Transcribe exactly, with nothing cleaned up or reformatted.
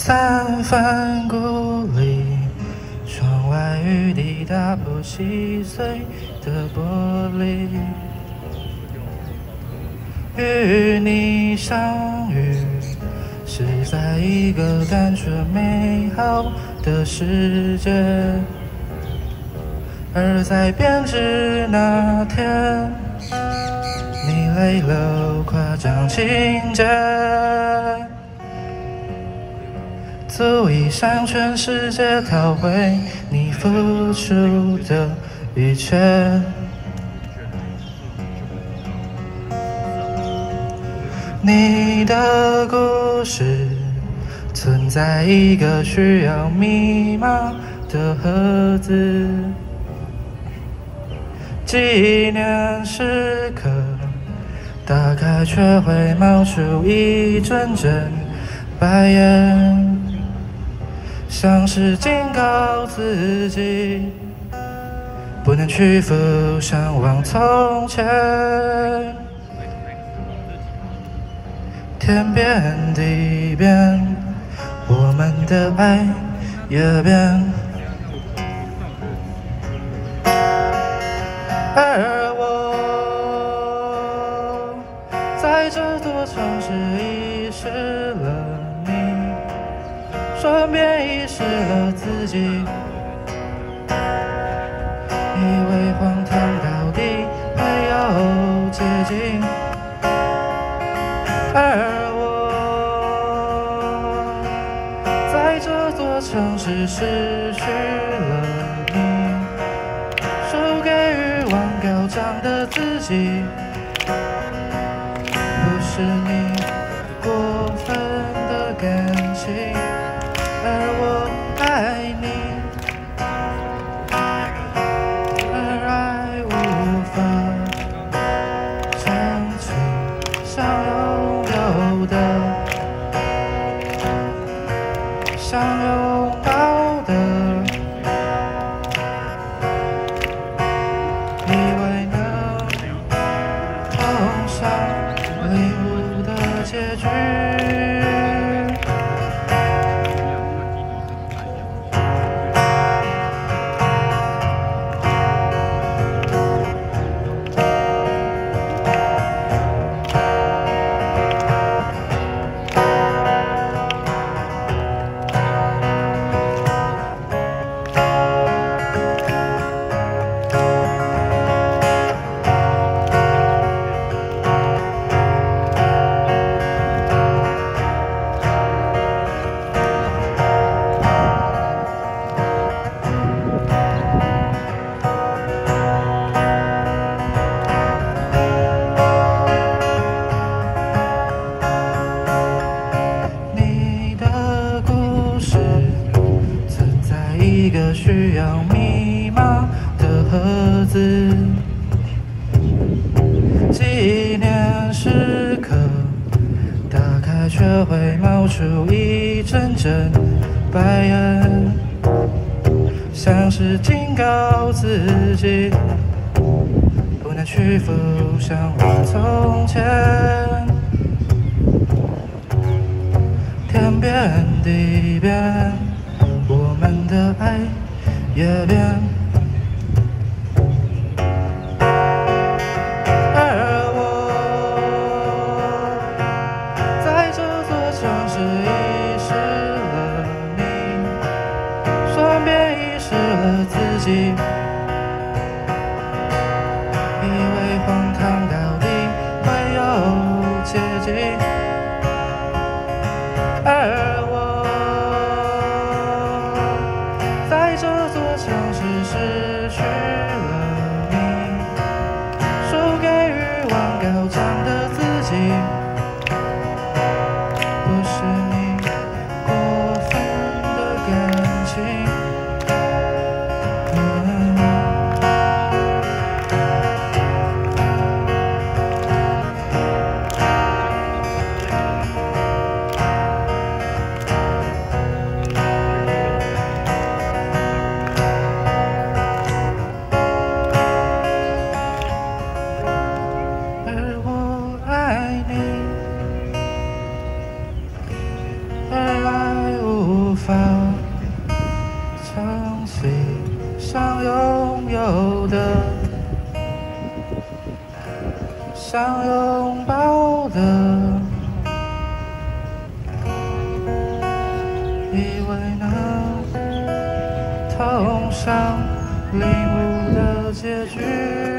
三番故里，窗外雨滴打破细碎的玻璃。与你相遇，是在一个单纯美好的世界，而在编织那天，你泪流夸张情节。 足以向全世界讨回你付出的一切。你的故事存在一个需要密码的盒子，纪念时刻打开却会冒出一阵阵白烟。 像是警告自己，不能屈服，向往从前。天变地变，我们的爱也变。而我在这座城市遗失了你。 顺便遗失了自己，以为荒唐到底没有捷径，而我在这座城市失去了你，输给欲望高涨的自己，不是你过分的感情。 而我爱你，而爱无法争取想拥有的，想拥抱的，以为能碰上领悟的结局。 一个需要密码的盒子，纪念时刻打开却会冒出一阵阵白烟，像是警告自己，不能屈服，向往从前。天变地变。 我们的爱也变，而我在这座城市遗失了你，顺便遗失了自己，以为荒唐到底会有捷径，而我。 在这座城市失去了你，输给欲望高涨的自己，不是你过分的感情。嗯、而我爱你。 想拥有的，想拥抱的，以为能thông向领悟的结局。